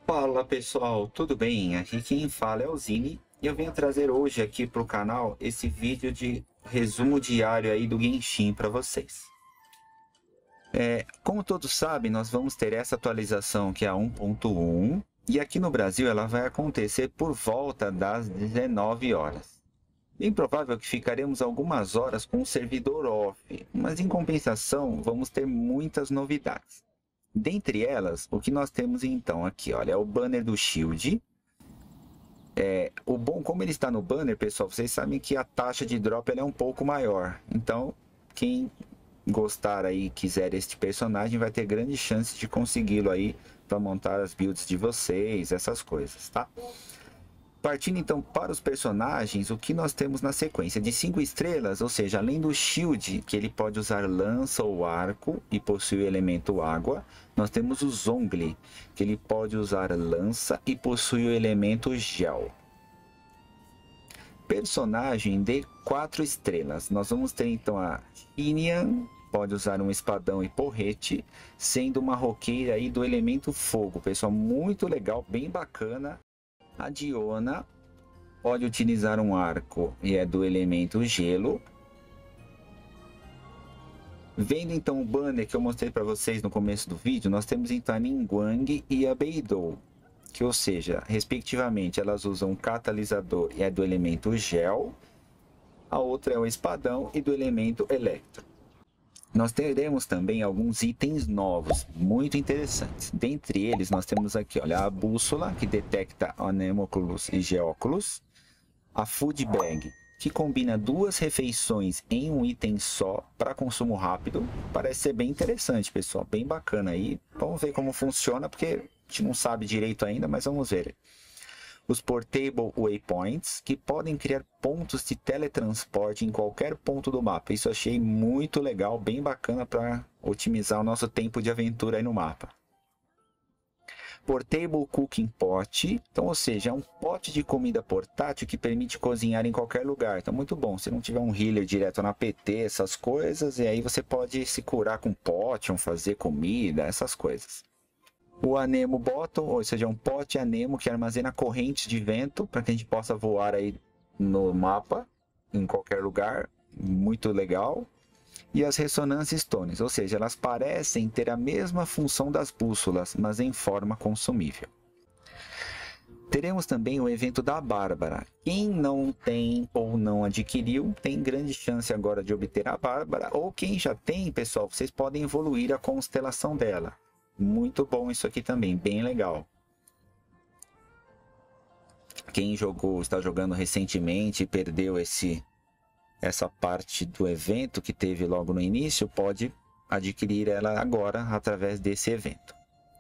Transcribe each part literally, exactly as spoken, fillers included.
Fala pessoal, tudo bem? Aqui quem fala é o Zini e eu venho trazer hoje aqui para o canal esse vídeo de resumo diário aí do Genshin para vocês. É, como todos sabem, nós vamos ter essa atualização que é a um ponto um e aqui no Brasil ela vai acontecer por volta das dezenove horas. Bem provável que ficaremos algumas horas com o servidor off, mas em compensação vamos ter muitas novidades. Dentre elas, o que nós temos então aqui, olha, é o banner do Shield. É, o bom, como ele está no banner, pessoal, vocês sabem que a taxa de drop ela é um pouco maior. Então, quem gostar aí, quiser este personagem, vai ter grande chance de consegui-lo aí para montar as builds de vocês, essas coisas, tá? Partindo então para os personagens, o que nós temos na sequência? De cinco estrelas, ou seja, além do Shield, que ele pode usar lança ou arco e possui o elemento água, nós temos o Zhongli, que ele pode usar lança e possui o elemento gel. Personagem de quatro estrelas, nós vamos ter então a Xinian, pode usar um espadão e porrete, sendo uma roqueira aí do elemento fogo, pessoal, muito legal, bem bacana. A Diona pode utilizar um arco e é do elemento gelo. Vendo então o banner que eu mostrei para vocês no começo do vídeo, nós temos então a Ningguang e a Beidou, que ou seja, respectivamente elas usam um catalisador e é do elemento gel. A outra é o espadão e do elemento electro. Nós teremos também alguns itens novos, muito interessantes. Dentre eles, nós temos aqui, olha, a bússola, que detecta anemóculos e geóculos. A food bag, que combina duas refeições em um item só para consumo rápido. Parece ser bem interessante, pessoal, bem bacana aí. Vamos ver como funciona, porque a gente não sabe direito ainda, mas vamos ver. Os Portable Waypoints, que podem criar pontos de teletransporte em qualquer ponto do mapa. Isso eu achei muito legal, bem bacana para otimizar o nosso tempo de aventura aí no mapa. Portable Cooking Pot, então, ou seja, é um pote de comida portátil que permite cozinhar em qualquer lugar. Então, muito bom. Se não tiver um healer direto na P T, essas coisas, e aí você pode se curar com potion, fazer comida, essas coisas. O Anemo Bottom, ou seja, um pote anemo que armazena correntes de vento para que a gente possa voar aí no mapa, em qualquer lugar, muito legal. E as Resonance Stones, ou seja, elas parecem ter a mesma função das bússolas, mas em forma consumível. Teremos também o evento da Bárbara. Quem não tem ou não adquiriu, tem grande chance agora de obter a Bárbara, ou quem já tem, pessoal, vocês podem evoluir a constelação dela. Muito bom isso aqui também, bem legal. Quem jogou, está jogando recentemente e perdeu esse, essa parte do evento que teve logo no início, pode adquirir ela agora através desse evento.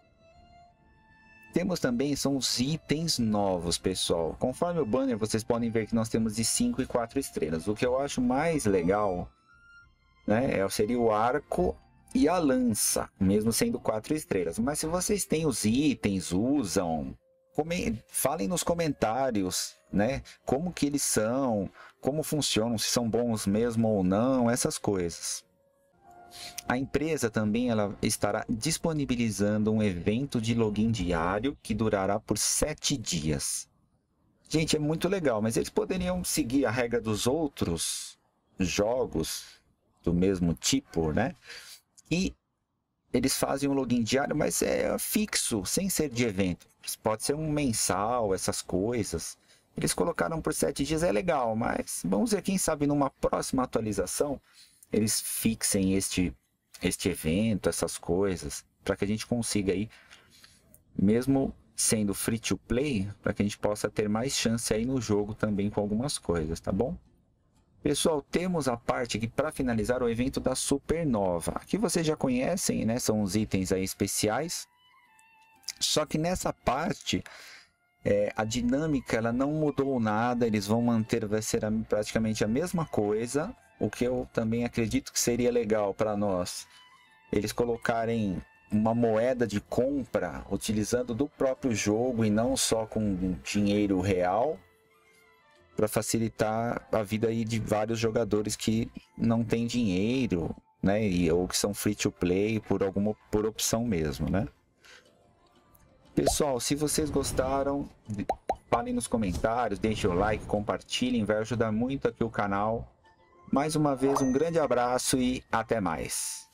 Temos também são os itens novos, pessoal. Conforme o banner, vocês podem ver que nós temos de cinco e quatro estrelas. O que eu acho mais legal, né, seria o arco e a lança, mesmo sendo quatro estrelas. Mas se vocês têm os itens, usam, falem nos comentários, né? Como que eles são, como funcionam, se são bons mesmo ou não, essas coisas. A empresa também ela estará disponibilizando um evento de login diário que durará por sete dias. Gente, é muito legal, mas eles poderiam seguir a regra dos outros jogos do mesmo tipo, né? E eles fazem um login diário, mas é fixo, sem ser de evento. Pode ser um mensal, essas coisas. Eles colocaram por sete dias, é legal, mas vamos ver, quem sabe numa próxima atualização eles fixem este, este evento, essas coisas, para que a gente consiga aí, mesmo sendo free to play, para que a gente possa ter mais chance aí no jogo também com algumas coisas, tá bom? Pessoal, temos a parte aqui para finalizar o evento da Supernova. Aqui vocês já conhecem, né? São os itens aí especiais. Só que nessa parte, é, a dinâmica ela não mudou nada. Eles vão manter, vai ser a, praticamente a mesma coisa. O que eu também acredito que seria legal para nós. Eles colocarem uma moeda de compra utilizando do próprio jogo e não só com dinheiro real, para facilitar a vida aí de vários jogadores que não têm dinheiro, né, e, ou que são free to play por alguma por opção mesmo, né? Pessoal, se vocês gostaram, falem nos comentários, deixem o like, compartilhem, vai ajudar muito aqui o canal. Mais uma vez, um grande abraço e até mais.